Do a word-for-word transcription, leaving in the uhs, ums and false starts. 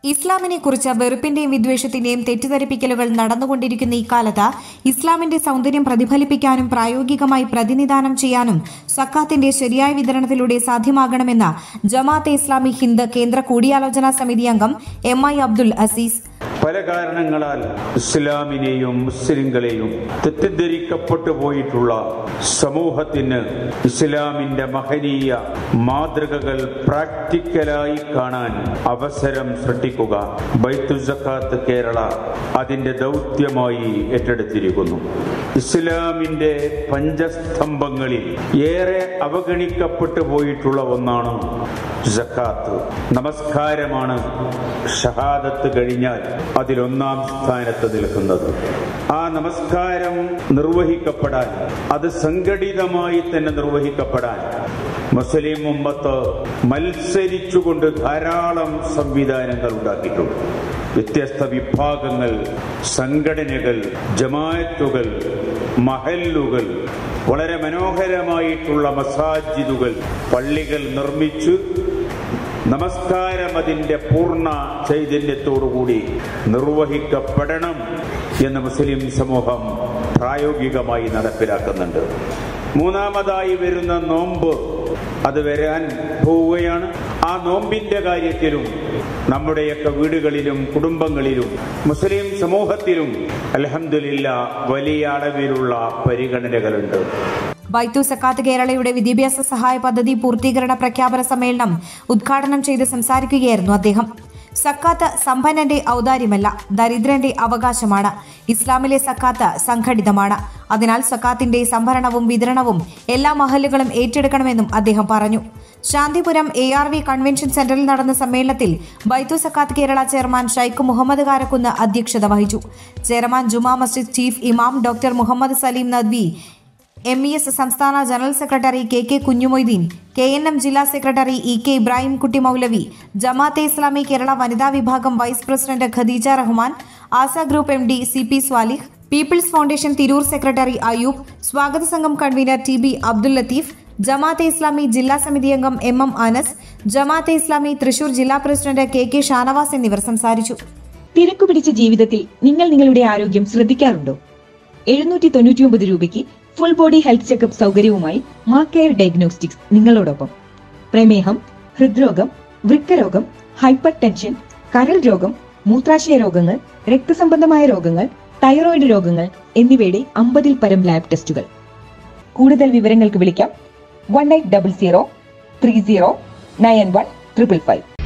ഇസ്ലാമിനെ കുറിച്ച് വെറുപ്പിന്റെയും വിദ്വേഷത്തിന്റെയും തെറ്റിദ്ധരിപ്പിക്കലുകൾ നടന്നുകൊണ്ടിരിക്കുന്ന ഇക്കാലത്ത് ഇസ്ലാമിന്റെ സൗന്ദര്യം പ്രതിഫലിപ്പിക്കാനും പ്രായോഗികമായി പ്രതിനിധാനം ചെയ്യാനും സക്കാത്തിന്റെ ശരിയായ വിതരണത്തിലൂടെ സാധ്യമാകണമെന്ന് ജമാഅത്തെ ഇസ്ലാമി ഹിന്ദ് കേന്ദ്ര കൂടിയാലോചനാ സമിതി അംഗം എം ഐ അബ്ദുൽ അസീസ്. പല കാരണങ്ങളാൽ ഇസ്ലാമിനെയും മുസ്ലിങ്ങളെയും തെറ്റിദ്ധരിക്കപ്പെട്ടു പോയിട്ടുള്ള സമൂഹത്തിന് ഇസ്ലാമിന്റെ മഹനീയ മാതൃകകൾ പ്രാക്ടിക്കലായി കാണാൻ അവസരം സൃഷ്ടിക്കുക ബൈത്തുൽ സക്കാത്ത് കേരള അതിന്റെ ദൗത്യമായി ഏറ്റെടുത്തിരിക്കുന്നു. ഇസ്ലാമിന്റെ പഞ്ചസ്തംഭങ്ങളിൽ ഏറെ അവഗണിക്കപ്പെട്ടു പോയിട്ടുള്ള ഒന്നാണ് സക്കാത്ത്. നമസ്കാരമാണ് ഷഹാദത്ത് കഴിഞ്ഞാൽ അതിലൊന്നാം സ്ഥാനത്ത് നിൽക്കുന്നത്. ആ നമസ്കാരം നിർവഹിക്കപ്പെടാൻ, അത് സംഘടിതമായി തന്നെ നിർവഹിക്കപ്പെടാൻ മുസ്ലിം ഉമ്മത്ത് മത്സരിച്ചുകൊണ്ട് ധാരാളം സംവിധാനങ്ങൾ ഉണ്ടാക്കിയിട്ടുണ്ട്. വ്യത്യസ്ത വിഭാഗങ്ങൾ, സംഘടനകൾ, ജമാഅത്തുകൾ, മഹല്ലുകൾ, വളരെ മനോഹരമായിട്ടുള്ള മസാജിദുകൾ, പള്ളികൾ നിർമ്മിച്ച് നമസ്കാരം അതിന്റെ പൂർണ്ണ ചൈതന്യത്തോടുകൂടി നിർവഹിക്കപ്പെടണം എന്ന് മുസ്ലിം സമൂഹം പ്രായോഗികമായി നടപ്പിലാക്കുന്നുണ്ട്. മൂന്നാമതായി വരുന്ന നോമ്പ് അത് വരാൻ പോവുകയാണ്. ആ നോമ്പിന്റെ കാര്യത്തിലും നമ്മുടെയൊക്കെ വീടുകളിലും കുടുംബങ്ങളിലും മുസ്ലിം സമൂഹത്തിലും അൽഹംദുലില്ലാഹ് വലിയ അളവിലുള്ള പരിഗണനകളുണ്ട്. ബൈത്തു സക്കാത്ത് കേരളയുടെ വിദ്യാഭ്യാസ സഹായ പദ്ധതി പൂർത്തീകരണ പ്രഖ്യാപന സമ്മേളനം ഉദ്ഘാടനം ചെയ്ത് സംസാരിക്കുകയായിരുന്നു അദ്ദേഹം. സക്കാത്ത് സമ്പന്നന്റെ ഔദാര്യമല്ല, ദരിദ്രന്റെ അവകാശമാണ്. ഇസ്ലാമിലെ സക്കാത്ത് സംഘടിതമാണ്. അതിനാൽ സക്കാത്തിന്റെ സംഭരണവും വിതരണവും എല്ലാ മഹല്ലുകളും ഏറ്റെടുക്കണമെന്നും അദ്ദേഹം പറഞ്ഞു. Shantipuram A R V convention സെന്ററിൽ നടന്ന സമ്മേളനത്തിൽ ബൈത്തു സക്കാത്ത് കേരള ചെയർമാൻ ഷൈഖ് മുഹമ്മദ് കാരക്കുന്ന് അധ്യക്ഷത വഹിച്ചു. ചെയർമാൻ ജുമാ മസ്ജിദ് ചീഫ് ഇമാം doctor Muhammad Saleem Nadwi, M E S സംസ്ഥാന general secretary K K Kunhimoideen, K N M ജില്ലാ secretary E K Ibrahim Kutty Moulavi, Jamaat-e Islami Kerala വനിതാ വിഭാഗം vice president Khadeeja Rahman, Aasa group M D C P Swalih, people's foundation Tirur secretary Ayub, സ്വാഗത സംഘം convenor T B Abdul Latheef, Jamaat-e Islami ജില്ലാ സമിതി അംഗം എം എം അനസ്, ജമാഅത്തെ ഇസ്ലാമി തൃശൂർ ജില്ലാ പ്രസിഡന്റ് കെ കെ ഷാനവാസ് എന്നിവർ സംസാരിച്ചു. തിരക്കുപിടിച്ച ജീവിതത്തിൽ നിങ്ങൾ നിങ്ങളുടെ ആരോഗ്യം ശ്രദ്ധിക്കാറുണ്ടോ? എഴുന്നൂറ്റി തൊണ്ണൂറ്റി ഒമ്പത് രൂപയ്ക്ക് ഫുൾ ബോഡി ഹെൽത്ത് ചെക്കപ്പ് സൗകര്യവുമായി മാ കെയർ ഡയഗ്നോസ്റ്റിക്സ് നിങ്ങളോടൊപ്പം. പ്രമേഹം, ഹൃദ്രോഗം, വൃക്കരോഗം, ഹൈപ്പർ ടെൻഷൻ, കരൾ രോഗം, മൂത്രാശയ രോഗങ്ങൾ, രക്തസംബന്ധമായ രോഗങ്ങൾ, തൈറോയിഡ് രോഗങ്ങൾ എന്നിവയുടെ അമ്പതിൽ പരം ലാബ് ടെസ്റ്റുകൾ. കൂടുതൽ വിവരങ്ങൾക്ക് വിളിക്കാം one eight double zero three zero nine one triple five.